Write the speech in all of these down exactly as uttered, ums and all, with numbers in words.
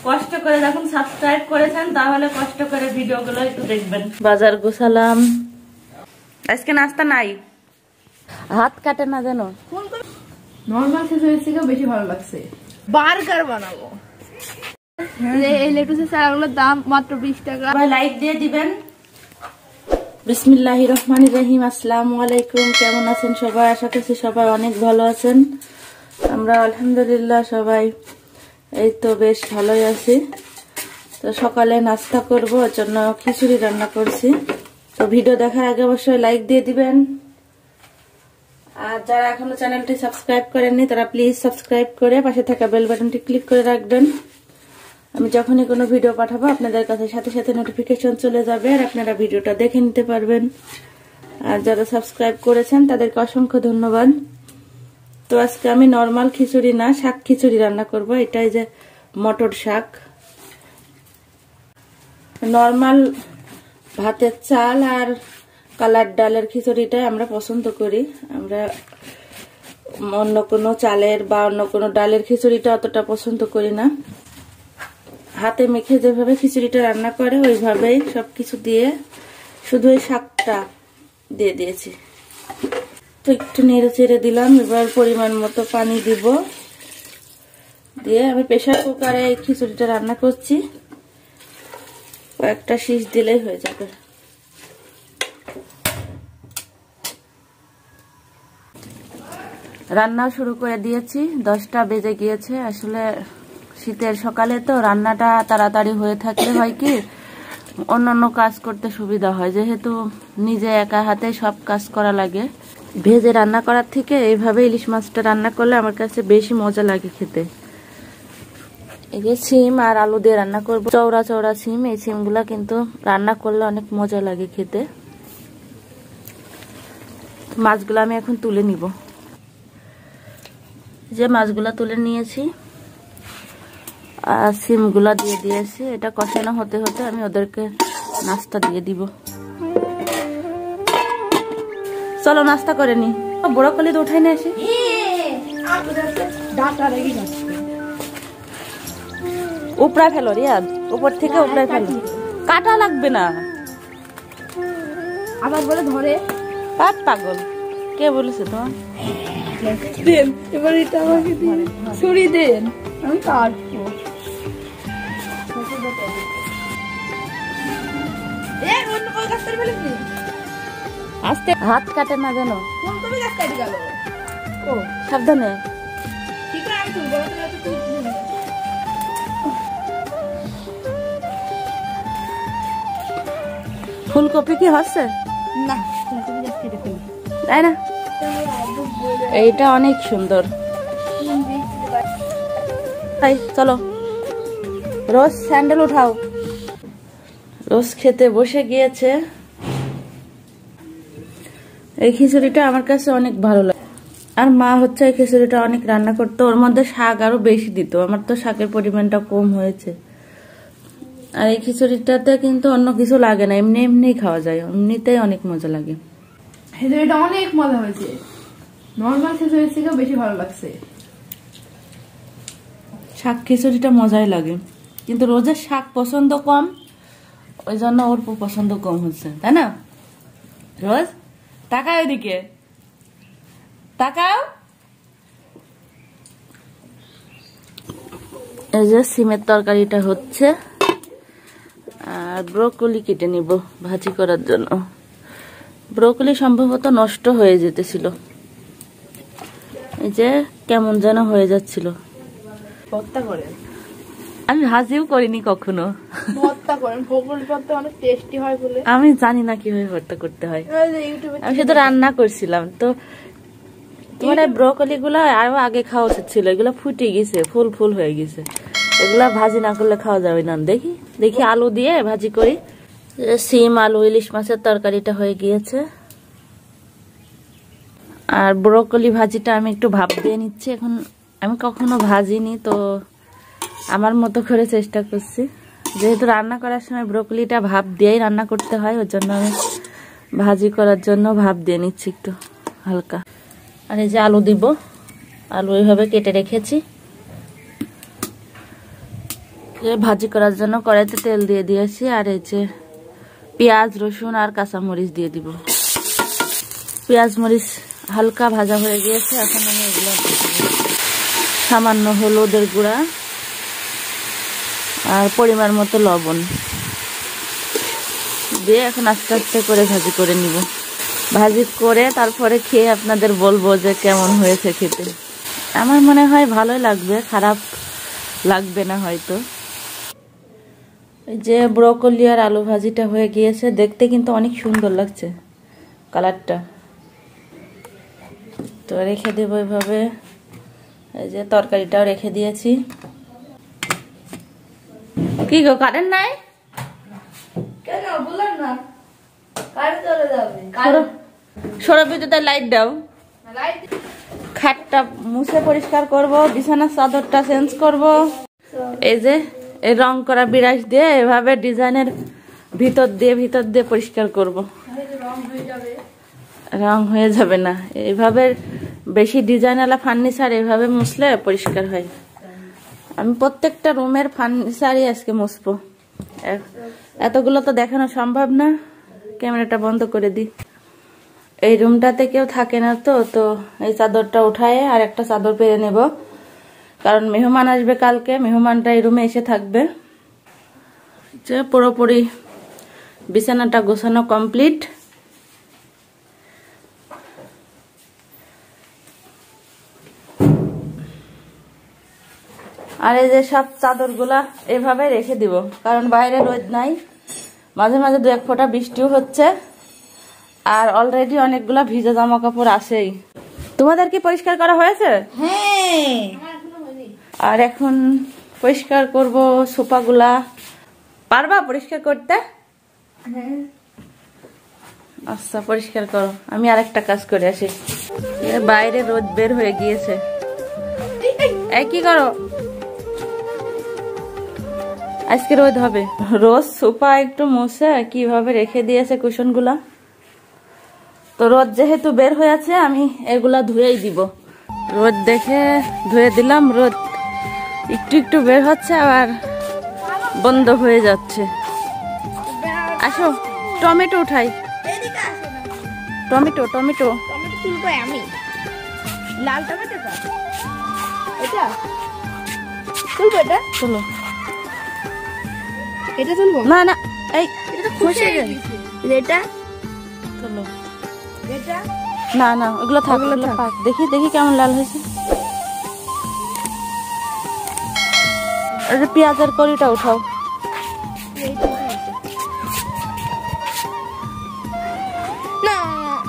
কষ্ট করে যখন সাবস্ক্রাইব করেছেন তাহলে কষ্ট করে ভিডিওগুলো একটু দেখবেন। বাজার গোছালাম, আজকে নাস্তা নাই, হাত কাটে না জানো। নরমাল খিচুড়ি থেকে বেশি ভালো লাগছে। বার্গার বানাবো, এই লেটুসের চারাগুলোর দাম মাত্র বিশ টাকা। ভাই লাইক দিয়ে দিবেন। বিসমিল্লাহির রহমানির রহিম। আসসালামু আলাইকুম, কেমন আছেন সবাই? আশা করছি সবাই অনেক ভালো আছেন। আমরা আলহামদুলিল্লাহ সবাই এই তো বেশ ভালোই আছি। তো সকালে নাস্তা করব, ওর জন্য খিচুড়ি রান্না করছি। তো ভিডিও দেখার আগে অবশ্যই লাইক দিয়ে দিবেন, আর যারা এখনো চ্যানেলটি সাবস্ক্রাইব করেননি তারা প্লিজ সাবস্ক্রাইব করে পাশে থাকা বেল বাটনটি ক্লিক করে রাখবেন। আমি যখনই কোনো ভিডিও পাঠাবো আপনাদের কাছে সাথে সাথে নোটিফিকেশন চলে যাবে, আর আপনারা ভিডিওটা দেখে নিতে পারবেন। আর যারা সাবস্ক্রাইব করেছেন তাদেরকে অসংখ্য ধন্যবাদ। তো আজকে আমি নর্মাল খিচুড়ি না, শাক খিচুড়ি রান্না করব। এটাই যে মটর শাক। নর্মাল ভাতের চাল আর কালার ডালের খিচুড়িটাই আমরা পছন্দ করি। আমরা অন্য কোনো চালের বা অন্য কোনো ডালের খিচুড়িটা অতটা পছন্দ করি না। হাতে মেখে যেভাবে খিচুড়িটা রান্না করে ওইভাবেই সবকিছু দিয়ে শুধু এই শাকটা দিয়ে দিয়েছি। তো একটু নেড়ে চেড়ে দিলাম। এবার পরিমাণ মতো পানি দিব, দিয়ে আমি প্রেসার কুকারে এই খিচুড়িটা রান্না করছি। কয়েকটা শীষ দিলেই হয়ে যাবে। রান্না শুরু করে দিয়েছি, দশটা বেজে গিয়েছে। আসলে শীতের সকালে তো রান্নাটা তাড়াতাড়ি হয়ে থাকলে হয় কি অন্যান্য কাজ করতে সুবিধা হয়, যেহেতু নিজে একা হাতে সব কাজ করা লাগে। ভেজে রান্না করার থেকে এইভাবে ইলিশ মাছটা রান্না করলে আমার কাছে বেশি মজা লাগে খেতে। এই যে সিম আর আলু দিয়ে রান্না করবো, চওড়া চওড়া সিম। এই সিমগুলা কিন্তু রান্না করলে অনেক মজা লাগে খেতে। মাছগুলো আমি এখন তুলে নিব। যে মাছগুলা তুলে নিয়েছি আর সিমগুলা দিয়ে দিয়েছি। এটা কষানো হতে হতে আমি ওদেরকে নাস্তা দিয়ে দিব। চলো নাস্তা করে নি। বড় কলি তো উঠাই না আসি, উপড়া ফেলো রিয়াদ, উপর থেকে উপড়া ফেলো। কাটা লাগবে না, আবার বলে ধরে কাট। পাগল কে বলেছে তোমার? দেন এবার এটা আমাকে দিন, ছুরি দেন, আমি কাটবো। আস্তে, হাত কাটে না জানো। ও সাবধানে। ফুলকপি কি হচ্ছে না? তাই না? এইটা অনেক সুন্দর। চলো রোজ স্যান্ডেল উঠাও। রোজ খেতে বসে গিয়েছে। এই খিচুড়িটা আমার কাছে অনেক ভালো লাগে। আর মা হচ্ছে এই খিচুড়িটা অনেক রান্না করতো, ওর মধ্যে শাক আরো বেশি দিত। আমার তো শাকের পরিমাণটা কম হয়েছে। আর এই খিচুড়িটাতে কিন্তু অন্য কিছু লাগে না, এমনি এমনি খাওয়া যায়, এমনিতেই অনেক মজা লাগে। খিচুড়িটা অনেক মজা হয়েছে, নরমাল খিচুড়ির থেকে বেশি ভালো লাগছে। শাক খিচুড়িটা মজাই লাগে, কিন্তু রোজের শাক পছন্দ কম, ওই জন্য ওর পছন্দ কম হচ্ছে, তাই না? রোজ তাকাও এদিকে, তাকাও। এই যে সিমের তরকারিটা হচ্ছে, আর ব্রোকলি কেটে নিব ভাজি করার জন্য। ব্রোকলি সম্ভবত নষ্ট হয়ে যেতেছিল, এই যে কেমন যেন হয়ে যাচ্ছিল। ভর্তা করেন? আমি ভাজিও করিনি কখনো। ভর্তা করেন, ব্রোকলি ভর্তা অনেক টেস্টি হয় বলে। আমি জানি না কিভাবে ভর্তা করতে হয়, আমি শুধু রান্না করছিলাম। তো তোমার এই ব্রোকলি গুলা আরো আগে খাওয়া উচিত ছিল, এগুলো ফুটে গেছে, ফুল ফুল হয়ে গেছে। এগুলা ভাজি না করলে খাওয়া যাবে না। দেখি দেখি আলু দিয়ে ভাজি করি। সিম আলু ইলিশ মাছের তরকারিটা হয়ে গিয়েছে, আর ব্রোকলি ভাজিটা আমি একটু ভাপ দিয়ে নিচ্ছি। এখন আমি কখনো ভাজিনি, তো আমার মতো করে চেষ্টা করছি। যেহেতু রান্না করার সময় ব্রোকলিটা ভাপ দিয়েই রান্না করতে হয়, ওর জন্য আমি ভাজি করার জন্য ভাপ দিয়ে নিচ্ছি একটু হালকা। আর এই যে আলু দিব, আলু এইভাবে কেটে রেখেছি। যে ভাজি করার জন্য কড়াইতে তেল দিয়ে দিয়েছি, আর এই যে পেঁয়াজ রসুন আর কাঁচামরিচ দিয়ে দিব। পেঁয়াজ মরিচ হালকা ভাজা হয়ে গিয়েছে, এখন আমি এগুলো সামান্য হলুদের গুঁড়া আর পরিমাণ মতো লবণ দিয়ে এখন আস্তে আস্তে করে ভাজি করে নিব। ভাজি করে তারপরে খেয়ে আপনাদের বলবো যে কেমন হয়েছে খেতে। আমার মনে হয় ভালোই লাগবে, খারাপ লাগবে না হয়তো। এই যে ব্রকলি আর আলু ভাজিটা হয়ে গিয়েছে, দেখতে কিন্তু অনেক সুন্দর লাগছে কালারটা। তো রেখে দেব এভাবে। এই যে তরকারিটাও রেখে দিয়েছি। কি গো, কারেন্ট নাই? কেন বললাম না কারেন্ট চলে যাবে। সৌর বিদ্যুতের লাইট দাও। লাইট খাটটা মুছে পরিষ্কার করব, বিছানার চাদরটা চেঞ্জ করব। এই যে এই রং করা বিরাস দিয়ে এভাবে ডিজাইনের ভিতর দিয়ে ভিতর দিয়ে পরিষ্কার করব। রং হয়ে যাবে। রং হয়ে যাবে না, এইভাবে বেশি ডিজাইনওয়ালা ফার্নিচার এভাবে মুছলে পরিষ্কার হয়। আমি প্রত্যেকটা রুমের ফার্নিচারই আজকে মুছবো। এতগুলো তো দেখানো সম্ভব না, ক্যামেরাটা বন্ধ করে দিই। এই রুমটাতে কেউ থাকে না তো তো এই চাদরটা উঠায় আর একটা চাদর পেরে নেব, কারণ মেহমান আসবে কালকে। মেহমানটা এই রুমে এসে থাকবে। যে পুরোপুরি বিছানাটা গোছানো কমপ্লিট। আর এই যে সব চাদরগুলা এভাবে রেখে দিব, কারণ বাইরে রোদ নাই, মাঝে মাঝে দু এক ফোঁটা বৃষ্টিও হচ্ছে, আর অলরেডি অনেকগুলা ভিজা জামা কাপড় আসেই। তোমাদের কি পরিষ্কার করা হয়েছে? হ্যাঁ, আর এখন পরিষ্কার করব সোফাগুলা। পারবা পরিষ্কার করতে? হ্যাঁ। আচ্ছা, পরিষ্কার করো, আমি আরেকটা কাজ করে আসি। বাইরে রোদ বের হয়ে গিয়েছে। এই কি করো? আজকে রোদ হবে। রোজ সোফা একটু মুছে কিভাবে রেখে দিয়েছে কুশন গুলা। তো রোদ যেহেতু বের হয়েছে আমি এগুলা ধুয়েই দিব। রোদ দেখে ধুয়ে দিলাম। রোদ একটু একটু বের হচ্ছে আবার বন্ধ হয়ে যাচ্ছে। আসো টমেটো উঠাই। টমেটো টমেটো টমেটো তুলবো আমি। লাল টমেটো এটা তুলবো। এটা তুলো। এটা তুলবো না না, এই এটা খুশি এটা তুলো। এটা না না, ওগুলো থাক, ওগুলো থাক। দেখি দেখি কেমন লাল হয়েছে। পেঁয়াজের কড়িটা উঠাও। না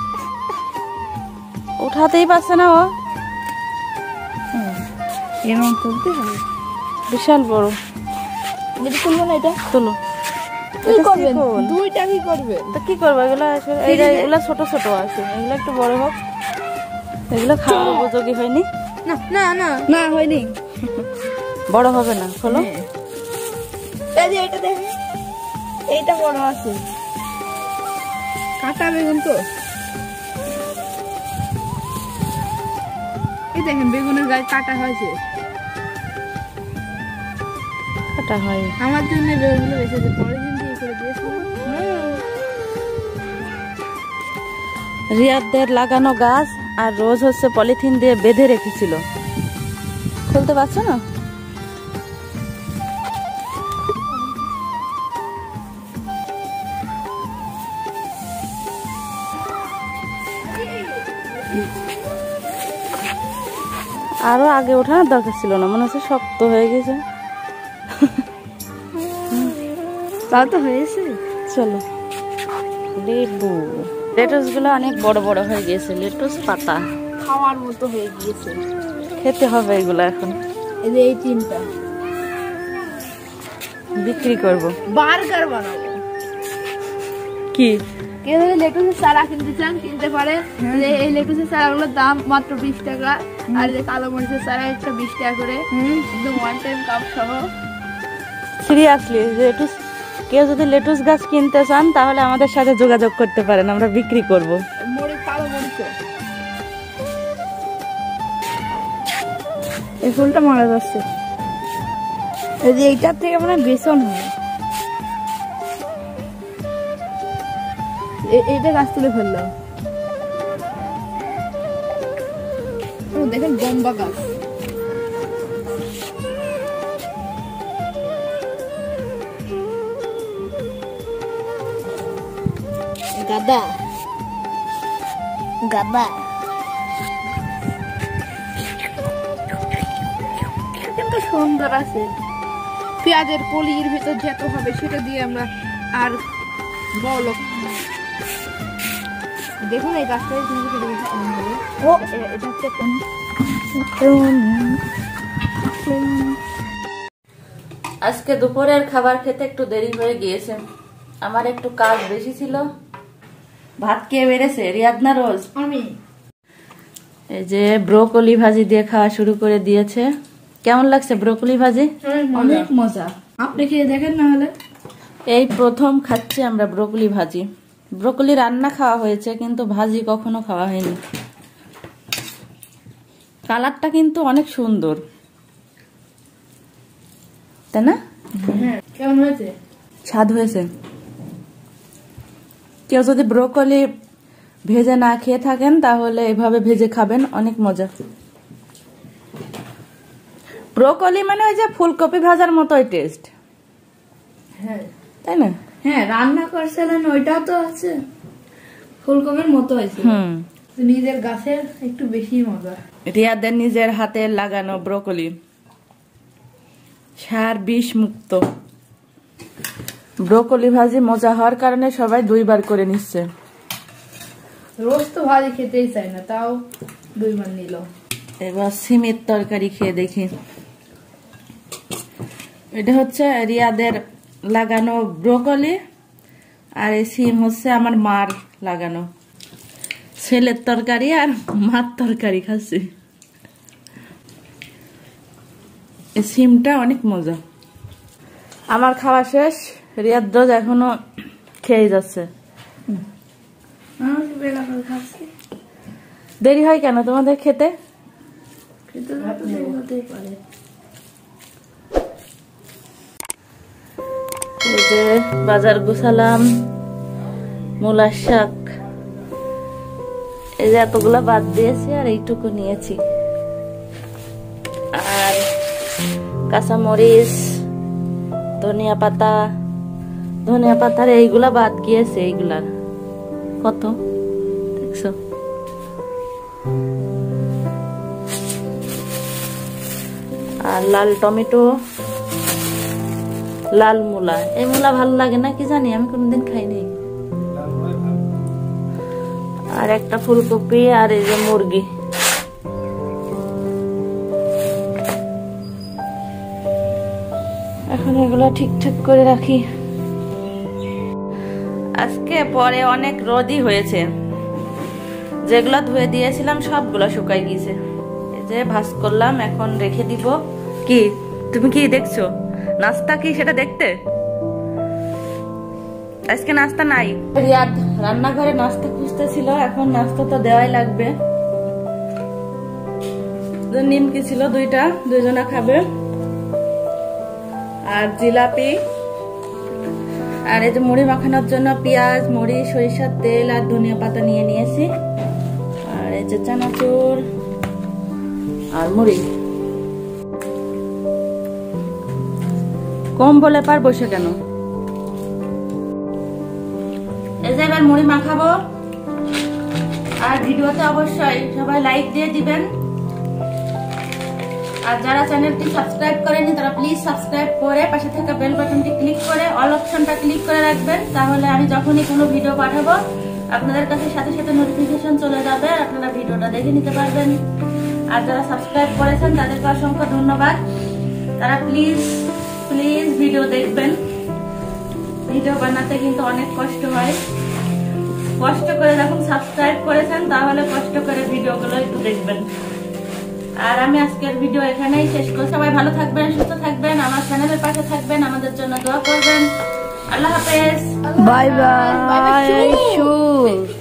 উঠাতেই পারছে না ও। এরকম তুলতে হবে, বিশাল বড়। এটা তুলবো না। এটা তুলো। কি করবেন? দুইটা কি করবেন? তো কি করবো, এগুলো এগুলো ছোট ছোট আছে, এগুলো একটু বড় হোক। এগুলো খাওয়ার উপযোগী হয়নি। না না না না হয়নি। বড় হবে না, খোলো। এই যে এটা দেখেন, এইটা বড় আছে। কাটা বেগুন তো। এই দেখেন বেগুনের গায়ে কাটা হয়েছে। কাটা হয় আমার জন্য বেগুনগুলো বেঁচেছে, পরের দিন দিয়ে করে দিয়েছে। রিয়াদের লাগানো গাছ আর রোজ হচ্ছে পলিথিন দিয়ে বেঁধে রেখেছিল, খুলতে পারছো না। আরো আগে ওঠানোর দরকার ছিল না, মনে হচ্ছে শক্ত হয়ে গেছে। তাও তো হয়েছে। চলো। লেবু, লেটুস গুলো অনেক বড় বড় হয়ে গিয়েছে। লেটুস পাতা খাওয়ার মতো হয়ে গিয়েছে। খেতে হবে এগুলো এখন। এই যে এই তিনটা বিক্রি করব, বার্গার বানাবো। কি কেউ যদি লেটুসের চারা কিনতে চান কিনতে পারে। এই লেটুসের চারাগুলোর দাম মাত্র বিশ টাকা, আর যে কালো মরিচের চারা একটা বিশ টাকা করে, একদম ওয়ান টাইম কাপ সহ। সিরিয়াসলি, লেটুস কেউ যদি লেটুস গাছ কিনতে চান তাহলে আমাদের সাথে যোগাযোগ করতে পারেন, আমরা বিক্রি করব। মরিচ, কালো মরিচ। এই ফুলটা মারা যাচ্ছে। এইটার থেকে মানে বেসন হয়। এইটা গাছ তুলে ফেললাম, দেখেন গম্বা গাছ। গাদা গাদা কিন্তু সুন্দর আছে। পেঁয়াজের কলির ভিতর যত হবে সেটা দিয়ে আমরা আর বলো দেখুন এই গাছটা ও এটা হচ্ছে আজকে দুপুরের খাবার খেতে একটু দেরি হয়ে গিয়েছে, আমার একটু কাজ বেশি ছিল। ভাত কে বেড়েছে? রিয়াদ না রোজ? আমি। এই যে ব্রোকলি ভাজি দিয়ে খাওয়া শুরু করে দিয়েছে। কেমন লাগছে ব্রোকলি ভাজি? অনেক মজা, আপনি খেয়ে দেখেন না হলে। এই প্রথম খাচ্ছি আমরা ব্রোকলি ভাজি। ব্রোকলি রান্না খাওয়া হয়েছে কিন্তু ভাজি কখনো খাওয়া হয়নি। কালারটা কিন্তু অনেক সুন্দর, তাই না? হ্যাঁ, কেমন হয়েছে? স্বাদ হয়েছে। কেউ যদি ব্রোকলি ভেজে না খেয়ে থাকেন তাহলে এভাবে ভেজে খাবেন, অনেক মজা। ব্রোকলি মানে ওই যে ফুলকপি ভাজার মতোই টেস্ট, হ্যাঁ তাই না? হ্যাঁ, রান্না করছিলেন ওইটাও তো আছে ফুলকপির মতো হয়েছে। হুম, নিজের গাছের একটু বেশি মজা। রিয়াদের নিজের হাতে লাগানো ব্রোকলি, সার বিষ মুক্ত। ব্রোকলি ভাজি মজা হওয়ার কারণে সবাই দুইবার করে নিচ্ছে। রোজ তো ভাজি খেতেই চাই না, তাও দুইবার নিল। এবার সিমের তরকারি খেয়ে দেখি। এটা হচ্ছে রিয়াদের লাগানো ব্রোকলি, আর এই সিম হচ্ছে আমার মার লাগানো। ছেলের তরকারি আর মার তরকারি খাচ্ছি। এই সিমটা অনেক মজা। আমার খাওয়া শেষ, রিয়াদ রোজ এখনো খেয়ে যাচ্ছে। দেরি হয় কেন তোমাদের খেতে? এই যে বাজার গুছালাম, মূলার শাক, এই যে এতগুলা বাদ দিয়েছি আর এইটুকু নিয়েছি, আর কাঁচামরিচ, ধনিয়া পাতা। ধনিয়া পাতার এইগুলা বাদ গিয়েছে, এইগুলার কত দেখছো? আর লাল টমেটো, লাল মূলা। এই মূলা ভালো লাগে না কি জানি, আমি কোনদিন খাইনি। আর একটা ফুলকপি, আর এই যে মুরগি। এখন এগুলা ঠিকঠাক করে রাখি। আজকে পরে অনেক রোদই হয়েছে, যেগুলা ধুয়ে দিয়েছিলাম সবগুলা শুকাই গিয়েছে। এই যে ভাজ করলাম, এখন রেখে দিব। কি তুমি কি দেখছো? নাস্তা কি সেটা দেখতে? আজকে নাস্তা নাই। রিয়াদ রান্নাঘরে নাস্তা খুঁজতেছিল, এখন নাস্তা তো দেওয়াই লাগবে। নিমকি ছিল দুইটা, দুইজনা খাবে। আর জিলাপি, আর এই যে মুড়ি মাখানোর জন্য পেঁয়াজ, মুড়ি, সরিষার তেল আর ধনিয়া পাতা নিয়ে নিয়েছি। আর এই যে চানাচুর আর মুড়ি। কম বলে পার বসে কেন? এই যে এবার মুড়ি মাখাবো। আর ভিডিওতে অবশ্যই সবাই লাইক দিয়ে দিবেন। আর যারা চ্যানেলটি সাবস্ক্রাইব করেনি তারা প্লিজ সাবস্ক্রাইব করে পাশে থাকা বেল বাটনটি ক্লিক করে অল অপশনটা ক্লিক করে রাখবেন, তাহলে আমি যখনই কোনো ভিডিও পাঠাবো আপনাদের কাছে সাথে সাথে নোটিফিকেশন চলে যাবে, আপনারা ভিডিওটা দেখে নিতে পারবেন। আর যারা সাবস্ক্রাইব করেছেন তাদেরকে অসংখ্য ধন্যবাদ। তারা প্লিজ প্লিজ ভিডিও দেখবেন। ভিডিও বানাতে কিন্তু অনেক কষ্ট হয়, কষ্ট করে যখন সাবস্ক্রাইব করেছেন তাহলে কষ্ট করে ভিডিওগুলো একটু দেখবেন। আর আমি আজকের ভিডিও এখানেই শেষ করছি। সবাই ভালো থাকবেন, সুস্থ থাকবেন, আমার চ্যানেলের পাশে থাকবেন, আমাদের জন্য দোয়া করবেন। আল্লাহ হাফেজ, বাই বাই।